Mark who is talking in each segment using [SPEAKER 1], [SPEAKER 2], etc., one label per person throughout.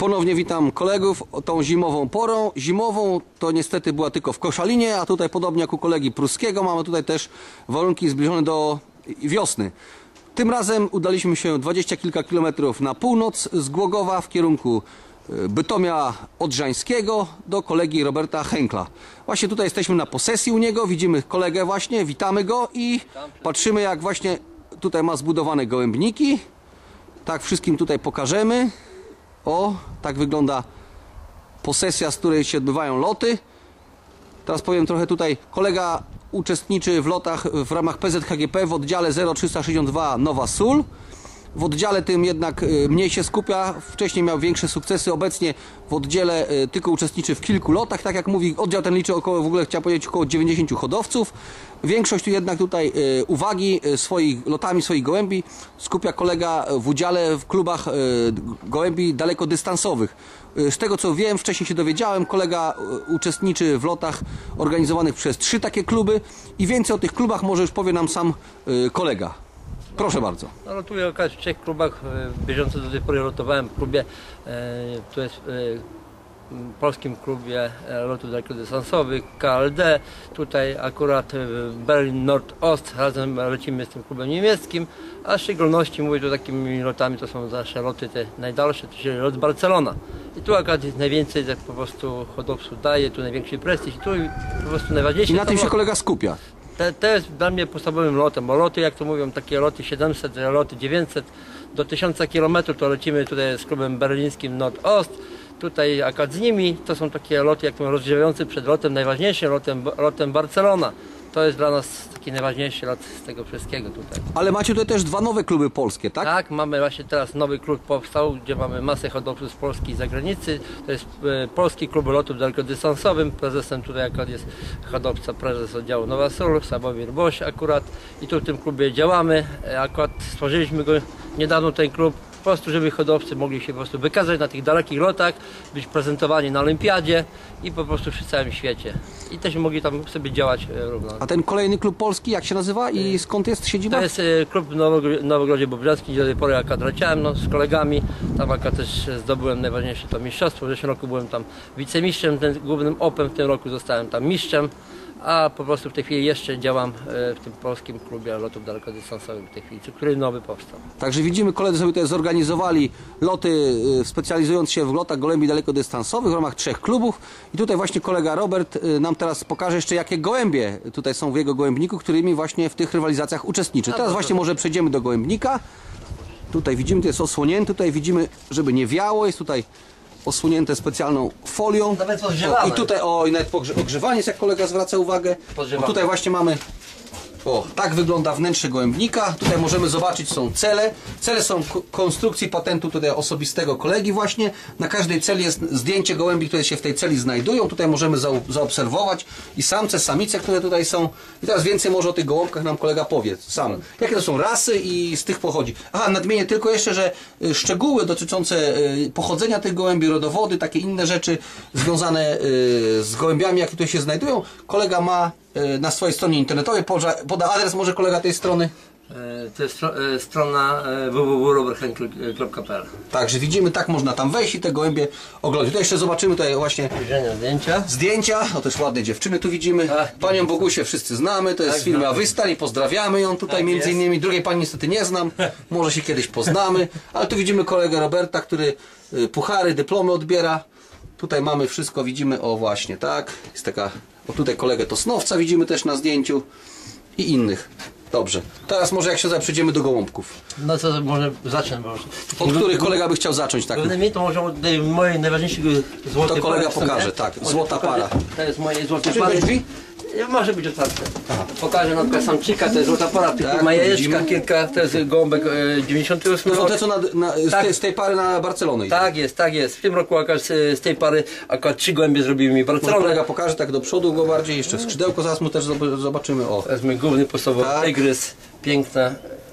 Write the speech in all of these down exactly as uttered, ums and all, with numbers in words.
[SPEAKER 1] Ponownie witam kolegów tą zimową porą. Zimową to niestety była tylko w Koszalinie, a tutaj podobnie jak u kolegi Pruskiego mamy tutaj też warunki zbliżone do wiosny. Tym razem udaliśmy się dwadzieścia kilka kilometrów na północ z Głogowa w kierunku Bytomia Odrzańskiego do kolegi Roberta Henkla. Właśnie tutaj jesteśmy na posesji u niego, widzimy kolegę właśnie, witamy go i patrzymy jak właśnie tutaj ma zbudowane gołębniki. Tak wszystkim tutaj pokażemy. O, tak wygląda posesja, z której się odbywają loty. Teraz powiem trochę tutaj, kolega uczestniczy w lotach w ramach P Z H G P w oddziale zero trzysta sześćdziesiąt dwa Nowa Sól. W oddziale tym jednak mniej się skupia, wcześniej miał większe sukcesy, obecnie w oddziale tylko uczestniczy w kilku lotach, tak jak mówi, oddział ten liczy około, w ogóle chciałem powiedzieć, około dziewięćdziesięciu hodowców. Większość tu jednak tutaj uwagi swoich lotami swoich gołębi skupia kolega w udziale w klubach gołębi dalekodystansowych. Z tego co wiem, wcześniej się dowiedziałem, kolega uczestniczy w lotach organizowanych przez trzy takie kluby i więcej o tych klubach może już powie nam sam kolega. Proszę bardzo.
[SPEAKER 2] No, lotuję około w trzech klubach. Bieżąco do tej pory lotowałem w klubie, e, to jest e, w polskim klubie lotów dalekodystansowych K L D. Tutaj akurat Berlin Nordost, razem lecimy z tym klubem niemieckim, a w szczególności mówię tu takimi lotami, to są nasze loty te najdalsze, czyli lot Barcelona. I tu akurat najwięcej tak po prostu hodowców daje, tu największy prestiż i tu po prostu najważniejsze.
[SPEAKER 1] I na tym się kolega skupia.
[SPEAKER 2] To jest dla mnie podstawowym lotem, bo loty, jak to mówią, takie loty siedemset, loty dziewięćset do tysiąca kilometrów, to lecimy tutaj z klubem berlińskim Nordost. Tutaj akurat z nimi to są takie loty, jak to rozgrzewający przed lotem, najważniejszym lotem, lotem Barcelona. To jest dla nas taki najważniejszy lot z tego wszystkiego tutaj.
[SPEAKER 1] Ale macie tutaj też dwa nowe kluby polskie, tak?
[SPEAKER 2] Tak, mamy właśnie teraz nowy klub powstał, gdzie mamy masę hodowców z Polski i zagranicy. To jest e, Polski Klub Lotów Dalekodystansowym. Prezesem tutaj akurat jest hodowca, prezes oddziału Nowa Sól, Sławomir Boś akurat. I tu w tym klubie działamy. E, akurat stworzyliśmy go niedawno, ten klub, po prostu, żeby hodowcy mogli się po prostu wykazać na tych dalekich lotach, być prezentowani na olimpiadzie i po prostu przy całym świecie. I też mogli tam sobie działać równo.
[SPEAKER 1] A ten kolejny klub polski, jak się nazywa i skąd jest siedziba?
[SPEAKER 2] To jest klub w Nowogrodzie Bobrzańskim, gdzie do tej pory akurat leciałem no, z kolegami. Tam akurat też zdobyłem najważniejsze to mistrzostwo. W zeszłym roku byłem tam wicemistrzem, ten głównym opem, w tym roku zostałem tam mistrzem. A po prostu w tej chwili jeszcze działam w tym polskim klubie lotów dalekodystansowych w tej chwili, który nowy powstał.
[SPEAKER 1] Także widzimy, koledzy sobie tutaj zorganizowali loty, specjalizując się w lotach gołębi dalekodystansowych w ramach trzech klubów. I tutaj właśnie kolega Robert nam teraz pokaże jeszcze, jakie gołębie tutaj są w jego gołębniku, którymi właśnie w tych rywalizacjach uczestniczy. Teraz właśnie może przejdziemy do gołębnika. Tutaj widzimy, to jest osłonięty, tutaj widzimy, żeby nie wiało, jest tutaj osłonięte specjalną folią.
[SPEAKER 2] Nawet podgrzewane.
[SPEAKER 1] I tutaj, o, i nawet ogrzewanie jest, jak kolega zwraca uwagę. O, tutaj właśnie mamy, o, tak wygląda wnętrze gołębnika. Tutaj możemy zobaczyć, są cele. Cele są konstrukcji patentu tutaj osobistego kolegi właśnie. Na każdej celi jest zdjęcie gołębi, które się w tej celi znajdują. Tutaj możemy zaobserwować i samce, samice, które tutaj są. I teraz więcej może o tych gołąbkach nam kolega powie sam. Jakie to są rasy i z tych pochodzi. Aha, nadmienię tylko jeszcze, że szczegóły dotyczące pochodzenia tych gołębi, rodowody, takie inne rzeczy związane z gołębiami, jakie tutaj się znajdują, kolega ma na swojej stronie internetowej. Poda adres może kolega tej strony?
[SPEAKER 2] To jest strona w w w kropka robert henkl kropka p l.
[SPEAKER 1] Także widzimy, tak można tam wejść i te gołębie oglądać. Tutaj jeszcze zobaczymy tutaj właśnie
[SPEAKER 2] zdjęcia.
[SPEAKER 1] Zdjęcia, o też ładne dziewczyny tu widzimy. Tak. Panią Bogusię wszyscy znamy, to jest tak, firma Wystal i pozdrawiamy ją tutaj tak między innymi. Drugiej pani niestety nie znam, może się kiedyś poznamy. Ale tu widzimy kolegę Roberta, który puchary, dyplomy odbiera. Tutaj mamy wszystko, widzimy, o właśnie, tak. Jest taka, o tutaj kolegę Tosnowca widzimy też na zdjęciu i innych. Dobrze. Teraz może jak się przejdziemy do gołąbków.
[SPEAKER 2] No to może zacznę. Może.
[SPEAKER 1] Od których kolega by chciał zacząć? Tak?
[SPEAKER 2] Mnie to może od mojej najważniejszej złotej
[SPEAKER 1] To kolega
[SPEAKER 2] pary,
[SPEAKER 1] pokaże, tak. Złota para.
[SPEAKER 2] To jest moje złote pary. Może być otwarte. Aha. Pokażę na przykład samczyka, to jest złota para, tak, ma jajeczka kilka, to jest gołąbek e, dziewięćdziesiąty ósmy rok.
[SPEAKER 1] To co na, na, z, tak. tej, z tej pary na Barcelonę.
[SPEAKER 2] Tak jest, tak jest. W tym roku akurat z tej pary akurat trzy gołębie zrobiły mi Barcelonę.
[SPEAKER 1] Może kolega pokaże tak do przodu go bardziej, jeszcze skrzydełko zaraz mu też zobaczymy. O.
[SPEAKER 2] To jest mój główny podstawowy tak. tygrys, piękna.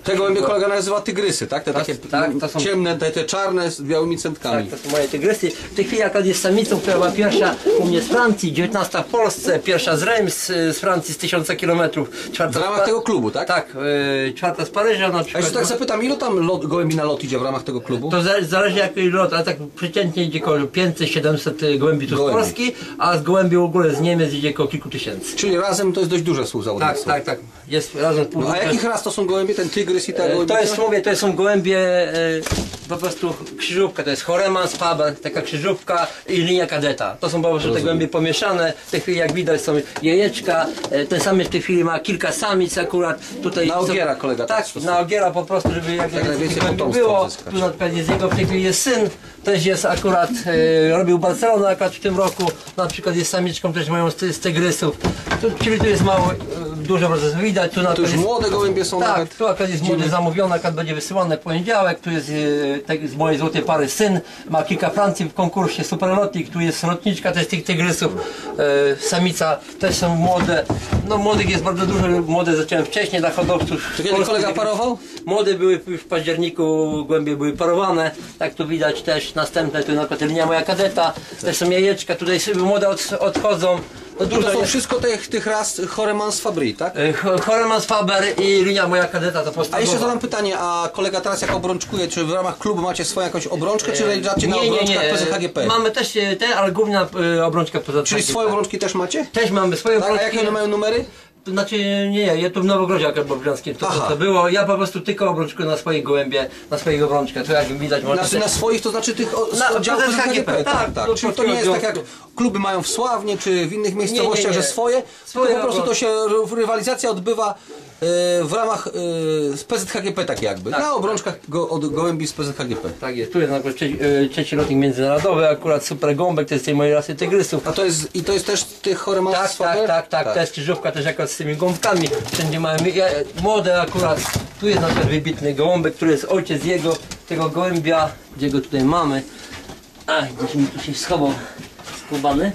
[SPEAKER 1] Te gołębie kolega nazywa tygrysy, tak? Te
[SPEAKER 2] Tak,
[SPEAKER 1] takie
[SPEAKER 2] tak, to są-
[SPEAKER 1] ciemne, te, te czarne z białymi centkami.
[SPEAKER 2] Tak, to są moje tygrysy. W tej chwili akurat jest samicą, która była pierwsza u mnie z Francji, dziewiętnasta w Polsce, pierwsza z Reims z Francji z tysiąca kilometrów.
[SPEAKER 1] W ramach tego klubu, tak?
[SPEAKER 2] Tak, yy, czwarta z Paryża na
[SPEAKER 1] A
[SPEAKER 2] przykład.
[SPEAKER 1] jeszcze tak zapytam, ilu tam lot, gołębi na lot idzie w ramach tego klubu?
[SPEAKER 2] To zale- zależy jaki lot, ale tak przeciętnie idzie około pięćset siedemset gołębi tu z
[SPEAKER 1] Gołębi.
[SPEAKER 2] Polski, a z gołębi w ogóle z Niemiec idzie około kilku tysięcy.
[SPEAKER 1] Czyli razem to jest dość duże
[SPEAKER 2] Tak,
[SPEAKER 1] współzawodnictwo.
[SPEAKER 2] tak, tak. Jest razem pół.
[SPEAKER 1] No, a jakich ras to są gołębie? Ten tygrys i ta gołębie?
[SPEAKER 2] To jest, mówię, to są gołębie, e, po prostu krzyżówka, to jest Horemans, Faber, taka krzyżówka i linia kadeta. To są po prostu te gołębie pomieszane. W tej chwili jak widać są jajeczka, e, ten sam w tej chwili ma kilka samic akurat. Tutaj
[SPEAKER 1] Na ogiera kolega tak
[SPEAKER 2] Tak,
[SPEAKER 1] stosuje.
[SPEAKER 2] na ogiera po prostu, żeby jak
[SPEAKER 1] najwięcej
[SPEAKER 2] najwięcej gołębi
[SPEAKER 1] potomstwa
[SPEAKER 2] było.
[SPEAKER 1] uzyskać.
[SPEAKER 2] Tu na przykład jest jego, w tej chwili jest syn, też jest akurat, e, robił Barcelonę akurat w tym roku, na przykład jest samiczką, też mają z, ty- z tygrysów. Tu, czyli tu jest mało, e, dużo procesów widać. Tu na
[SPEAKER 1] To już
[SPEAKER 2] jest,
[SPEAKER 1] młode gołębie są
[SPEAKER 2] tak,
[SPEAKER 1] nawet.
[SPEAKER 2] tu akurat jest młody zamówiony, akurat będzie wysyłany w poniedziałek. Tu jest e, tak, z mojej złotej pary syn, ma kilka Francji w konkursie Superlotnik, tu jest lotniczka też tych tygrysów, e, samica też są młode. No młodych jest bardzo dużo, młode zacząłem wcześniej dla hodowców.
[SPEAKER 1] To kiedy
[SPEAKER 2] Polskich
[SPEAKER 1] kolega
[SPEAKER 2] tygrysów.
[SPEAKER 1] parował?
[SPEAKER 2] Młode były już w październiku, głębie były parowane, tak tu widać też następne, tu na przykład linia moja kadeta, też są jajeczka, tutaj sobie młode od, odchodzą. No dużo
[SPEAKER 1] To są
[SPEAKER 2] jest.
[SPEAKER 1] wszystko tych, tych ras Horemans Fabry, tak?
[SPEAKER 2] E, Ho- Horemans Faber i linia moja kadeta to
[SPEAKER 1] A
[SPEAKER 2] podstawowa.
[SPEAKER 1] jeszcze zadam pytanie, a kolega teraz jak obrączkuje, czy w ramach klubu macie swoją jakąś obrączkę, czy raczej na obrączkach P Z H G P?
[SPEAKER 2] Mamy też e, te, ale głównie e, obrączka poza
[SPEAKER 1] Czyli swoje obrączki też macie?
[SPEAKER 2] Też mamy swoje
[SPEAKER 1] Tak, a
[SPEAKER 2] obrączki.
[SPEAKER 1] jakie one mają numery?
[SPEAKER 2] To znaczy nie, ja tu w Nowogrodzie akurat Bobrzańskim to, to,
[SPEAKER 1] Aha.
[SPEAKER 2] to było. Ja po prostu tylko obrączkuję na swojej gołębie, na swojej obrączkę. To jak widać można
[SPEAKER 1] Znaczy na swoich, to znaczy tych o- z
[SPEAKER 2] Na-
[SPEAKER 1] oddziałów
[SPEAKER 2] P Z H
[SPEAKER 1] P Z H G P,
[SPEAKER 2] G P,
[SPEAKER 1] tak,
[SPEAKER 2] tak,
[SPEAKER 1] tak.
[SPEAKER 2] do
[SPEAKER 1] Czyli to nie jest tak jak
[SPEAKER 2] polskiego
[SPEAKER 1] kluby mają w Sławnie, czy w innych miejscowościach,
[SPEAKER 2] nie.
[SPEAKER 1] że swoje,
[SPEAKER 2] Swoje
[SPEAKER 1] tylko po prostu to
[SPEAKER 2] albo-
[SPEAKER 1] się r- rywalizacja odbywa e, w ramach e, z P Z H G P tak jakby,
[SPEAKER 2] Tak.
[SPEAKER 1] na obrączkach go, od gołębi z P Z H G P.
[SPEAKER 2] Tak jest, tu jest na przykład trzeci, e, trzeci lotnik międzynarodowy, akurat super gąbek, to jest tej mojej rasy tygrysów.
[SPEAKER 1] A to jest, i to jest też tych Horemans
[SPEAKER 2] Tak, tak, tak, tak, to jest krzyżówka też akurat z tymi gąbkami. Wszędzie mają ja, młode akurat. Tu jest na przykład wybitny gołąbek, który jest ojciec jego, tego gołębia, gdzie go tutaj mamy. A, gdzieś mi tu się schował skubany.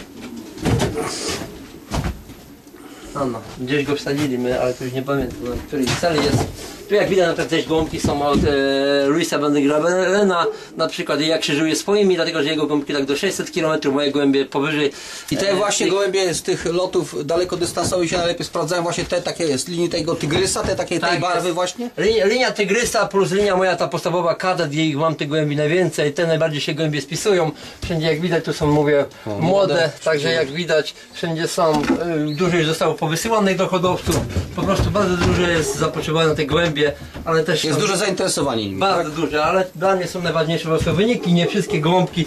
[SPEAKER 2] No, no, gdzieś go wsadziliśmy, ale to już nie pamiętam, na której celi jest. Tu jak widać na przykład też gołąbki są od e, Luisa van der Gravelena, na przykład ja krzyżuję swoimi, dlatego że jego gołąbki tak do sześćset kilometrów, moje gołębie powyżej.
[SPEAKER 1] I te
[SPEAKER 2] e,
[SPEAKER 1] właśnie
[SPEAKER 2] tych-
[SPEAKER 1] gołębie z tych lotów dalekodystansowych się najlepiej sprawdzają, właśnie te takie z linii tego tygrysa, te takiej tej
[SPEAKER 2] Tak
[SPEAKER 1] barwy
[SPEAKER 2] jest.
[SPEAKER 1] właśnie?
[SPEAKER 2] Linia, linia tygrysa plus linia moja ta podstawowa kadet, gdzie ich mam tych gołębi najwięcej, te najbardziej się gołębie spisują. Wszędzie jak widać tu są, mówię, młode,
[SPEAKER 1] młode.
[SPEAKER 2] także jak widać wszędzie są, y, dużo już zostało powysyłanych do hodowców, po prostu bardzo dużo jest zapotrzebowane na te gołębie, ale też
[SPEAKER 1] Jest
[SPEAKER 2] są-
[SPEAKER 1] duże zainteresowanie nimi.
[SPEAKER 2] Bardzo duże, ale dla mnie są najważniejsze po prostu wyniki. Nie wszystkie gołąbki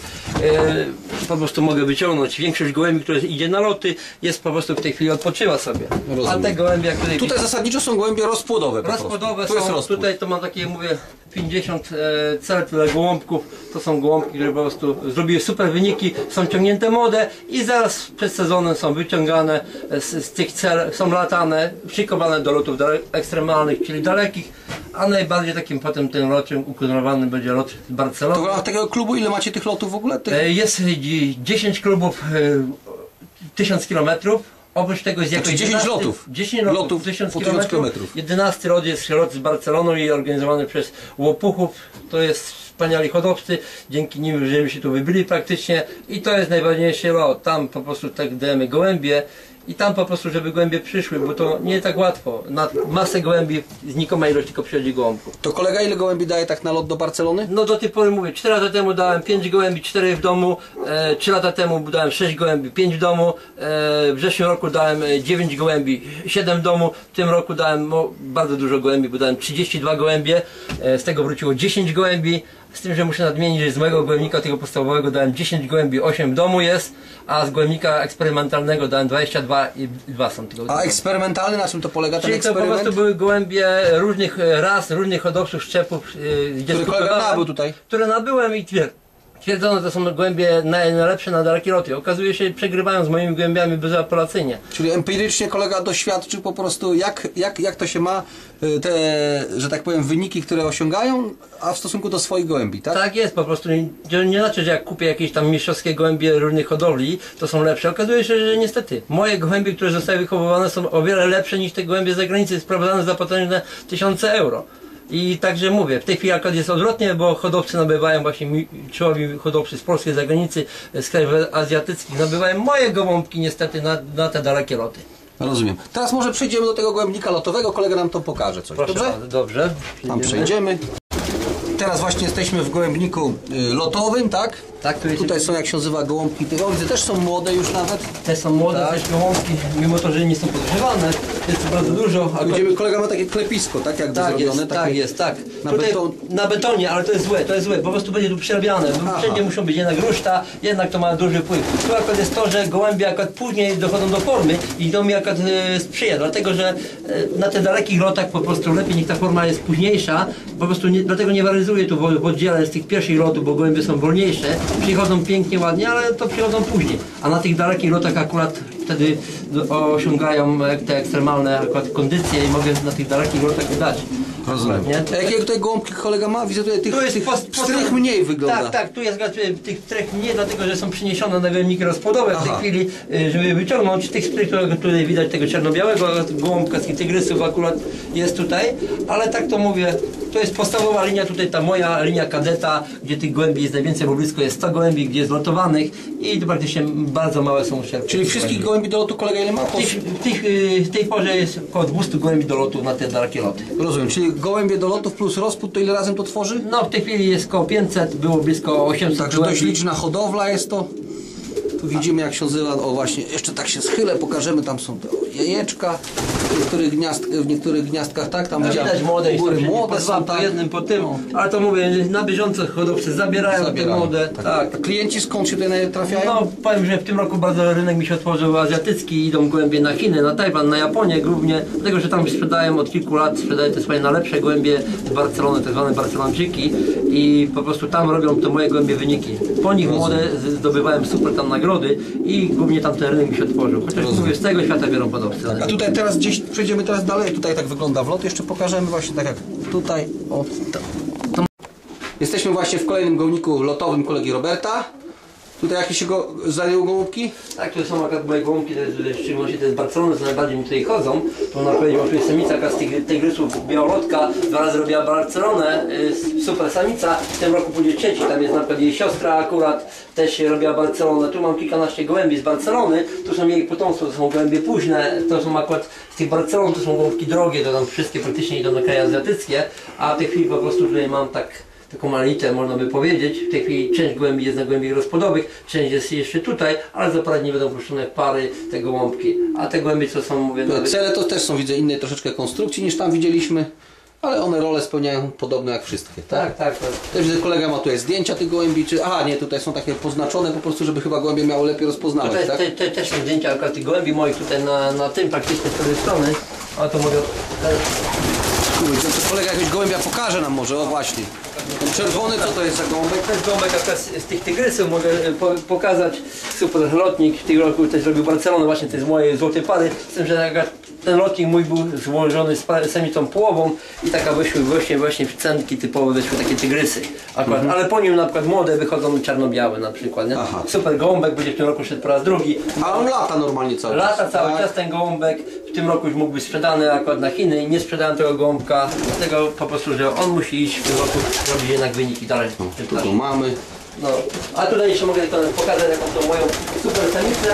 [SPEAKER 2] e, po prostu mogę wyciągnąć. Większość gołębi, które idzie na loty, jest po prostu w tej chwili odpoczywa sobie.
[SPEAKER 1] Rozumiem.
[SPEAKER 2] A te gołębie, jak tutaj
[SPEAKER 1] Tutaj zasadniczo są gołębie rozpłodowe po
[SPEAKER 2] rozpłodowe
[SPEAKER 1] prostu. Tu jest
[SPEAKER 2] są,
[SPEAKER 1] rozpłód.
[SPEAKER 2] tutaj to mam takie, mówię, pięćdziesiąt e, cel tyle gołąbków. To są gołąbki, które po prostu zrobiły super wyniki, są ciągnięte młode i zaraz przed sezonem są wyciągane e, z, z tych cel, są latane, szykowane do lotów dale, ekstremalnych, czyli dalekich, a najbardziej takim potem tym lotem ukoronowanym będzie lot z
[SPEAKER 1] To
[SPEAKER 2] Barcelony.
[SPEAKER 1] w ramach takiego klubu ile macie tych lotów w ogóle? Tych...
[SPEAKER 2] E, Jest dzi- dziesięć klubów, e, tysiąc kilometrów. Oprócz tego jest
[SPEAKER 1] Znaczy
[SPEAKER 2] jakoś
[SPEAKER 1] dziesięć
[SPEAKER 2] jedenaście
[SPEAKER 1] lotów.
[SPEAKER 2] dziesięć lotów,
[SPEAKER 1] Lotów
[SPEAKER 2] tysiąc
[SPEAKER 1] po tysiąc
[SPEAKER 2] kilometrów.
[SPEAKER 1] kilometrów.
[SPEAKER 2] jedenasty lot jest lot z Barceloną i organizowany przez Łopuchów. To jest wspaniali hodowcy, dzięki nim żeśmy się tu wybyli praktycznie i to jest najważniejszy lot. Tam po prostu tak dajemy gołębie i tam po prostu, żeby gołębie przyszły, bo to nie tak łatwo. Na masę gołębi znikoma ilość tylko przychodzi gołąbków.
[SPEAKER 1] To kolega ile gołębi daje tak na lot do Barcelony?
[SPEAKER 2] No do tej pory mówię, cztery lata temu dałem pięć gołębi, cztery w domu, e, trzy lata temu dałem sześć gołębi, pięć w domu, e, w zeszłym roku dałem e, dziewięć gołębi, siedem w domu, w tym roku dałem no, bardzo dużo gołębi, bo dałem trzydzieści dwa gołębie, e, z tego wróciło dziesięć gołębi, z tym, że muszę nadmienić, że z mojego gołębnika tego podstawowego dałem dziesięć gołębi, osiem w domu jest, a z gołębnika eksperymentalnego dałem dwadzieścia dwa i dwa są tego.
[SPEAKER 1] A eksperymentalny, na czym to polega ten
[SPEAKER 2] Czyli to po
[SPEAKER 1] eksperyment?
[SPEAKER 2] prostu były gołębie różnych ras, różnych hodowców, szczepów, yy, gdzie
[SPEAKER 1] Który kolega
[SPEAKER 2] skupowałem,
[SPEAKER 1] nabył tutaj?
[SPEAKER 2] które nabyłem i twier- twierdzono, że to są gołębie naj, najlepsze na dalekie loty. Okazuje się, że przegrywają z moimi gołębiami bezapelacyjnie.
[SPEAKER 1] Czyli empirycznie kolega doświadczył po prostu jak, jak, jak to się ma, y, te, że tak powiem, wyniki, które osiągają, a w stosunku do swoich gołębi, tak?
[SPEAKER 2] Tak jest, po prostu nie, nie znaczy, że jak kupię jakieś tam mistrzowskie gołębie różnych hodowli, to są lepsze. Okazuje się, że niestety moje gołębie, które zostały wychowywane, są o wiele lepsze niż te gołębie z zagranicy, sprowadzane za potężne tysiące euro. I także mówię, w tej chwili akurat jest odwrotnie, bo hodowcy nabywają właśnie mi- czołowi hodowcy z polskiej zagranicy, z krajów azjatyckich, nabywają moje gołąbki niestety na, na te dalekie loty.
[SPEAKER 1] Rozumiem. Teraz może przejdziemy do tego gołębnika lotowego, kolega nam to pokaże coś,
[SPEAKER 2] Proszę
[SPEAKER 1] dobrze?
[SPEAKER 2] bardzo, dobrze.
[SPEAKER 1] Tam przejdziemy. Teraz właśnie jesteśmy w gołębniku y, lotowym, tak?
[SPEAKER 2] Tak, tu jest,
[SPEAKER 1] Tutaj są, jak się nazywa, gołąbki tygodnie, widzę, też są młode już nawet.
[SPEAKER 2] te są młode,
[SPEAKER 1] Tak.
[SPEAKER 2] też gołąbki, mimo to, że nie są podgrzewane, jest tu bardzo dużo. Akurat-
[SPEAKER 1] Będziemy, kolega ma takie klepisko, tak? Jakby
[SPEAKER 2] Tak
[SPEAKER 1] zrobione.
[SPEAKER 2] jest,
[SPEAKER 1] takie...
[SPEAKER 2] tak jest, tak.
[SPEAKER 1] Na
[SPEAKER 2] Tutaj
[SPEAKER 1] beton...
[SPEAKER 2] na betonie, ale to jest złe, to jest złe, po prostu będzie tu przerabiane.
[SPEAKER 1] Aha.
[SPEAKER 2] Wszędzie muszą być jednak ruszta, jednak to ma duży wpływ. Tu akurat jest to, że gołębie akurat później dochodzą do formy i to mi akurat e, sprzyja, dlatego że e, na tych dalekich lotach po prostu lepiej niech ta forma jest późniejsza, po prostu nie, dlatego nie waloryzuję tu w, w oddziale z tych pierwszych lotów, bo gołębie są wolniejsze, przychodzą pięknie, ładnie, ale to przychodzą później. A na tych dalekich lotach akurat wtedy osiągają te ekstremalne akurat kondycje i mogę na tych dalekich lotach dać.
[SPEAKER 1] Rozumiem.
[SPEAKER 2] Nie?
[SPEAKER 1] A jakie tutaj gołąbki kolega ma? Widzę tutaj tych,
[SPEAKER 2] Tu jest
[SPEAKER 1] tych
[SPEAKER 2] post- post-
[SPEAKER 1] strych mniej wygląda.
[SPEAKER 2] Tak, tak, tu jest gatunek tych strych mniej, dlatego że są przeniesione na gołębniki rozpłodowe w tej
[SPEAKER 1] Aha.
[SPEAKER 2] chwili, y, żeby wyciągnąć tych strych, którego tutaj widać, tego czarno-białego, gołąbka z tygrysów akurat jest tutaj, ale tak to mówię, to jest podstawowa linia, tutaj ta moja linia kadeta, gdzie tych gołębi jest najwięcej, bo blisko jest sto gołębi, gdzie jest lotowanych i to praktycznie bardzo małe są uszczerbki.
[SPEAKER 1] Czyli wszystkich gołębi do lotu kolega ile ma?
[SPEAKER 2] W, tych, w, tych, y, w tej porze jest około dwieście gołębi do lotu na te dalekie loty.
[SPEAKER 1] Rozumiem, czyli gołębie do lotów plus rozpód to ile razem to tworzy?
[SPEAKER 2] No w tej chwili jest około pięćset, było blisko osiemset
[SPEAKER 1] Także dość
[SPEAKER 2] gołębi.
[SPEAKER 1] liczna hodowla jest to. Tu widzimy, jak się nazywa, o właśnie, jeszcze tak się schylę, pokażemy, tam są te jajeczka, w niektórych, gniazd, w niektórych gniazdkach, tak, tam
[SPEAKER 2] Ja
[SPEAKER 1] widziałem,
[SPEAKER 2] widać młode,
[SPEAKER 1] u góry
[SPEAKER 2] młode
[SPEAKER 1] młode
[SPEAKER 2] po dwa,
[SPEAKER 1] są,
[SPEAKER 2] po
[SPEAKER 1] tak.
[SPEAKER 2] jednym po tym, ale to mówię, na bieżąco hodowcy zabierają,
[SPEAKER 1] Zabierają,
[SPEAKER 2] te młode,
[SPEAKER 1] tak.
[SPEAKER 2] tak.
[SPEAKER 1] A klienci skąd się tutaj trafiają?
[SPEAKER 2] No powiem, że w tym roku bardzo rynek mi się otworzył azjatycki, idą gołębie na Chiny, na Tajwan, na Japonię głównie, dlatego że tam sprzedają od kilku lat, sprzedają te swoje najlepsze gołębie z Barcelony, tak zwane Barcelonczyki i po prostu tam robią te moje gołębie wyniki. Po nich młode z- zdobywałem super tam nagrody i głównie tam ten rynek mi się otworzył, chociaż
[SPEAKER 1] Rozumiem.
[SPEAKER 2] mówię, z tego świata biorą hodowcy.
[SPEAKER 1] A tutaj teraz gdzieś przejdziemy teraz dalej, tutaj tak wygląda wlot, jeszcze pokażemy właśnie tak jak tutaj, o. To. Jesteśmy właśnie w kolejnym gołębniku lotowym kolegi Roberta. Tutaj jakieś jego zajęły gołąbki?
[SPEAKER 2] Tak, tu są akurat moje gołąbki, to jest, w szczególności te z Barcelony, co najbardziej mi tutaj chodzą. To na powiedział, tu jest samica jaka z tych tygrysów, białolotka, dwa razy robiła Barcelonę, y, super samica, w tym roku pójdzie trzeci, tam jest na przykład jej siostra akurat, też robiła Barcelonę. Tu mam kilkanaście gołębi z Barcelony, tu są jej potomstwo, to są gołębie późne, to są akurat z tych Barcelon, to są gołąbki drogie, to tam wszystkie praktycznie idą na kraje azjatyckie, a w tej chwili po prostu tutaj mam tak taką malitę, można by powiedzieć. W tej chwili część gołębi jest na gołębiach rozpłodowych, część jest jeszcze tutaj, ale zapewne nie będą puszczone w pary te gołąbki. A te gołębie, co są, mówię,
[SPEAKER 1] Te
[SPEAKER 2] nawet...
[SPEAKER 1] cele to też są, widzę, innej troszeczkę konstrukcji niż tam widzieliśmy, ale one role spełniają podobne jak wszystkie, tak?
[SPEAKER 2] Tak, tak, tak.
[SPEAKER 1] Też widzę, kolega ma tutaj zdjęcia tych gołębi, czy... Aha, nie, tutaj są takie poznaczone po prostu, żeby chyba gołębie miało lepiej rozpoznawać,
[SPEAKER 2] Tutaj
[SPEAKER 1] tak?
[SPEAKER 2] te, te, też są zdjęcia akurat tych gołębi moich tutaj na, na tym praktycznie z tej strony. A to mówię...
[SPEAKER 1] Kurczę, to kolega jakiegoś gołębia pokaże nam może, o właśnie. Ten czerwony, co to jest za gołąbek?
[SPEAKER 2] To jest gołąbek akurat z, z tych tygrysów, mogę po, pokazać. Super lotnik, w tym roku też robił Barcelonę, właśnie te z mojej złotej pary. Z tym, że akurat ten lotnik mój był złożony z pa- samicą połową i taka wyszły właśnie, właśnie w cenki typowe wyszły takie tygrysy. Akurat,
[SPEAKER 1] Mhm.
[SPEAKER 2] ale po nim na przykład młode wychodzą czarno-białe na przykład. Nie?
[SPEAKER 1] Aha.
[SPEAKER 2] Super gołąbek, będzie w tym roku szedł po raz drugi.
[SPEAKER 1] A on lata normalnie cały czas.
[SPEAKER 2] Lata cały
[SPEAKER 1] tak?
[SPEAKER 2] czas ten gołąbek, w tym roku już mógł być sprzedany akurat na Chiny i nie sprzedałem tego gołąbka, dlatego po prostu, że on musi iść w tym roku robić jednak wyniki dalej.
[SPEAKER 1] Tu to mamy.
[SPEAKER 2] No, a tutaj jeszcze mogę tylko pokazać jaką tą moją super samicę.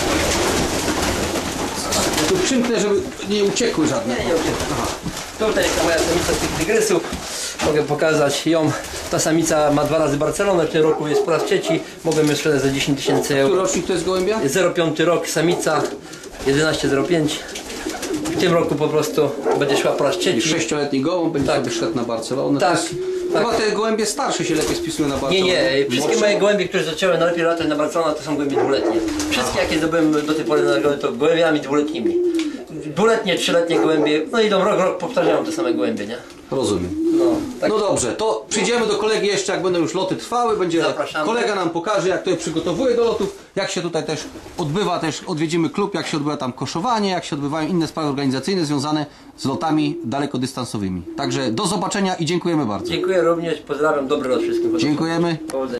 [SPEAKER 1] Ja tu przymknę, żeby nie uciekły żadne.
[SPEAKER 2] Nie, nie uciekam. Tutaj jest ta moja samica z tych tygrysów. Mogę pokazać ją. Ta samica ma dwa razy Barcelonę, w tym roku jest po raz trzeci. Mogę ją sprzedać za dziesięć tysięcy
[SPEAKER 1] Który
[SPEAKER 2] euro.
[SPEAKER 1] rocznik to jest gołębia?
[SPEAKER 2] zero pięć rok, samica jedenaście zero pięć. W tym roku po prostu będzie szła po raz trzeci.
[SPEAKER 1] Sześcioletni gołąb, będzie
[SPEAKER 2] Tak.
[SPEAKER 1] sobie szedł na Barcelonę.
[SPEAKER 2] Tak,
[SPEAKER 1] To jest-
[SPEAKER 2] tak.
[SPEAKER 1] Chyba te gołębie starsze się lepiej spisują na
[SPEAKER 2] Nie,
[SPEAKER 1] Barcelonę.
[SPEAKER 2] nie, wszystkie
[SPEAKER 1] Młodsze?
[SPEAKER 2] moje gołębie, które zaczęły najlepiej latać na Barcelona, to są gołębie dwuletnie. Wszystkie jakie zdobyłem do tej pory na nagrody, to gołębiami dwuletnimi. Dwuletnie, trzyletnie gołębie, no i rok, rok powtarzają te same gołębie, nie?
[SPEAKER 1] Rozumiem.
[SPEAKER 2] No, tak.
[SPEAKER 1] No dobrze, to przyjdziemy do kolegi jeszcze, jak będą już loty trwały, będzie
[SPEAKER 2] Zapraszamy.
[SPEAKER 1] kolega nam pokaże, jak to je przygotowuje do lotów, jak się tutaj też odbywa, też odwiedzimy klub, jak się odbywa tam koszowanie, jak się odbywają inne sprawy organizacyjne związane z lotami dalekodystansowymi. Także do zobaczenia i dziękujemy bardzo.
[SPEAKER 2] Dziękuję również, pozdrawiam, dobry lot wszystkim.
[SPEAKER 1] Dziękujemy.
[SPEAKER 2] Powodzenia.